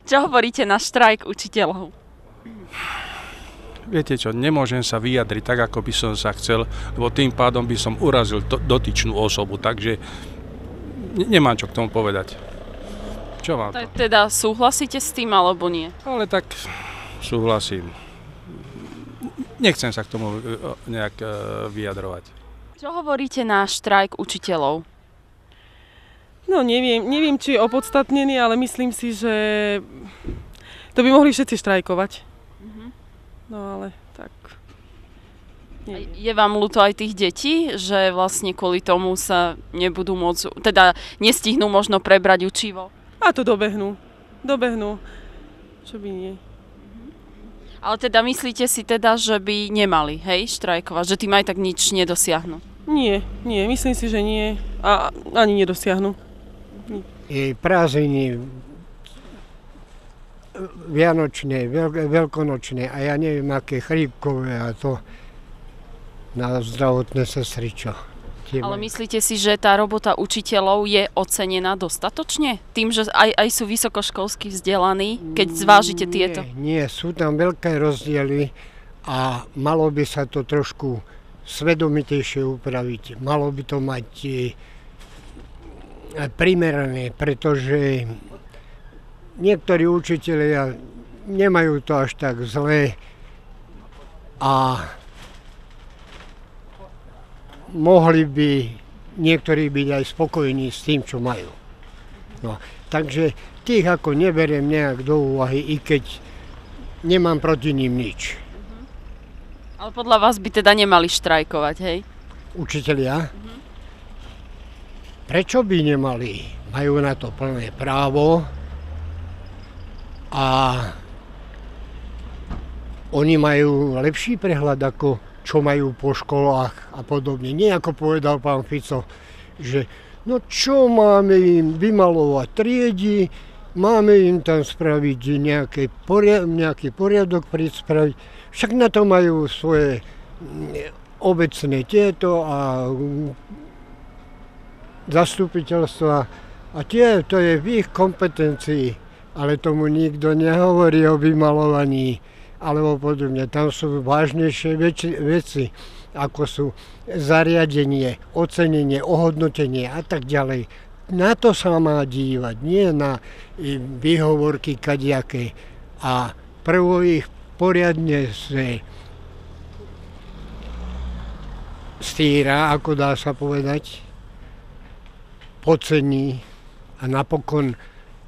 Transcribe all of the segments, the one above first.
Čo hovoríte na štrajk učiteľov? Viete čo, nemôžem sa vyjadriť tak, ako by som sa chcel, lebo tým pádom by som urazil dotyčnú osobu, takže nemám čo k tomu povedať. Čo vám to? Teda súhlasíte s tým, alebo nie? Ale tak súhlasím. Nechcem sa k tomu nejak vyjadrovať. Čo hovoríte na štrajk učiteľov? No neviem, či je opodstatnený, ale myslím si, že to by mohli všetci štrajkovať. No ale tak... Neviem. Je vám ľúto aj tých detí, že vlastne kvôli tomu sa nebudú môcť, teda nestihnú možno prebrať učivo? A to dobehnú. Čo by nie. Ale teda myslíte si teda, že by nemali, hej, štrajkovať, že tým aj tak nič nedosiahnu? Nie, myslím si, že nie. A ani nedosiahnu. Prázdniny vianočné, veľkonočné a ja neviem, aké chrípkové a to na zdravotné sestry, čo. Ale myslíte si, že tá robota učiteľov je ocenená dostatočne? Tým, že aj sú vysokoškolsky vzdelaní, keď zvážite tieto? Nie, sú tam veľké rozdiely a malo by sa to trošku svedomitejšie upraviť. Malo by to mať primerané, pretože niektorí učitelia nemajú to až tak zlé a mohli by niektorí byť aj spokojní s tým, čo majú. No, takže tých ako neberiem nejak do úvahy, i keď nemám proti ním nič. Ale podľa vás by teda nemali štrajkovať, hej? Učitelia? Prečo by nemali? Majú na to plné právo a oni majú lepší prehľad, ako čo majú po školách a podobne. Nie ako povedal pán Fico, že no čo máme im vymalovať triedy, máme im tam spraviť nejaký poriadok spraviť. Však na to majú svoje obecné tieto a zastupiteľstva a to je v ich kompetencii, ale tomu nikto nehovorí o vymalovaní alebo podobne. Tam sú vážnejšie veci, ako sú zariadenie, ocenenie, ohodnotenie a tak ďalej. Na to sa má dívať, nie na výhovorky kadejaké. A prvo ich poriadne stýra, ako dá sa povedať, podcení a napokon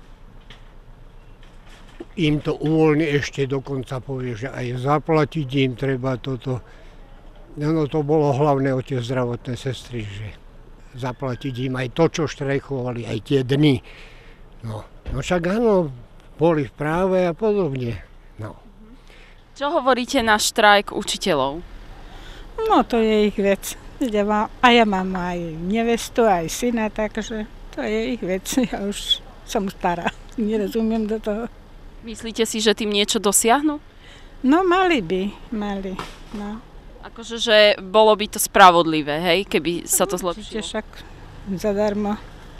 im to uvoľní, ešte dokonca povie, že aj zaplatiť im treba toto. No to bolo hlavné o tie zdravotné sestry, že zaplatiť im aj to, čo štrajkovali, aj tie dny. No však áno, boli v práve a podobne. No. Čo hovoríte na štrajk učiteľov? No to je ich vec. A ja mám aj nevestu, aj syna, takže to je ich vec. Ja už som stará, nerozumiem do toho. Myslíte si, že tým niečo dosiahnu? No mali. No. Akože, že bolo by to spravodlivé, hej, keby sa to zlepšilo? Však zadarmo.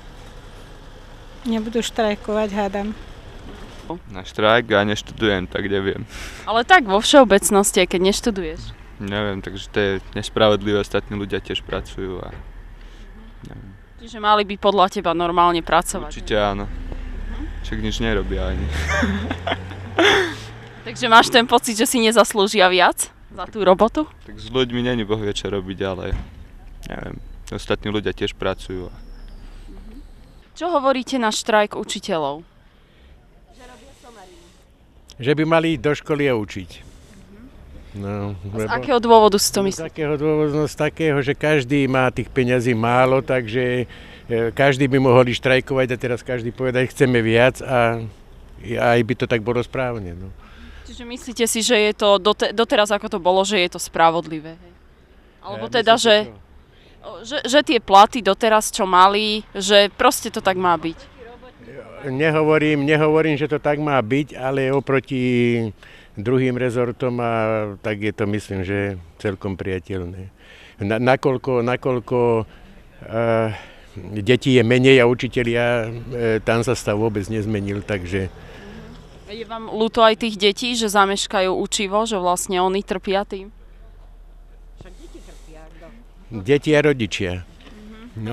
Nebudú štrajkovať, hádam. Na štrajk ja neštudujem, tak neviem. Ale tak vo všeobecnosti, keď neštuduješ. Neviem, takže to je nespravodlivé, ostatní ľudia tiež pracujú a neviem. Čiže mali by podľa teba normálne pracovať? Určite áno. Však nič nerobia ani. Takže máš ten pocit, že si nezaslúžia viac za tú robotu? Tak s ľuďmi není Boh vie čo robiť, ale neviem, ostatní ľudia tiež pracujú. Čo hovoríte na štrajk učiteľov? Že by mali ísť do školy a učiť. No, z akého dôvodu si to myslíte? Z akého dôvodu? Z takého, že každý má tých peňazí málo, takže každý by mohol ísť štrajkovať a teraz každý povedať, chceme viac a aj by to tak bolo správne. No. Čiže myslíte si, že je to doteraz ako to bolo, že je to spravodlivé? Hej? Alebo teda, že tie platy doteraz, čo mali, že proste to tak má byť? Nehovorím, že to tak má byť, ale oproti druhým rezortom tak je to, myslím, že celkom priateľné. Nakoľko detí je menej a učitelia, tam sa stav vôbec nezmenil, takže Je vám ľúto aj tých detí, že zameškajú učivo, že vlastne oni trpia tým? Však deti trpia, kto? Deti a rodičia. No.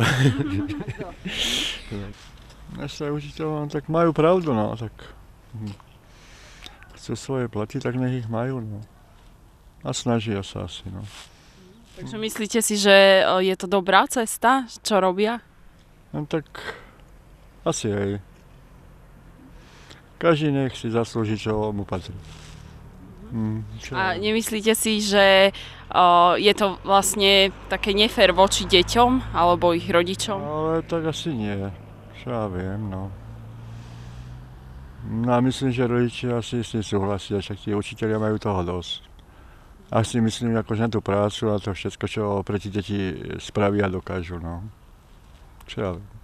Naši učiteľom tak majú pravdu, no, tak chcú svoje platy, tak nech ich majú, no. A snažia sa asi, no. Takže myslíte si, že je to dobrá cesta, čo robia? No tak asi aj. Každý nech si zaslúži, čo mu patrí. A nemyslíte si, že je to vlastne také nefér voči deťom alebo ich rodičom? Ale tak asi nie. Čo ja viem, no. No a myslím, že rodičia asi s tým súhlasia, však tí učitelia majú toho dosť. A si myslím, akože na tú prácu a to všetko, čo pre tie deti spravia, dokážu, no. Čo ja viem.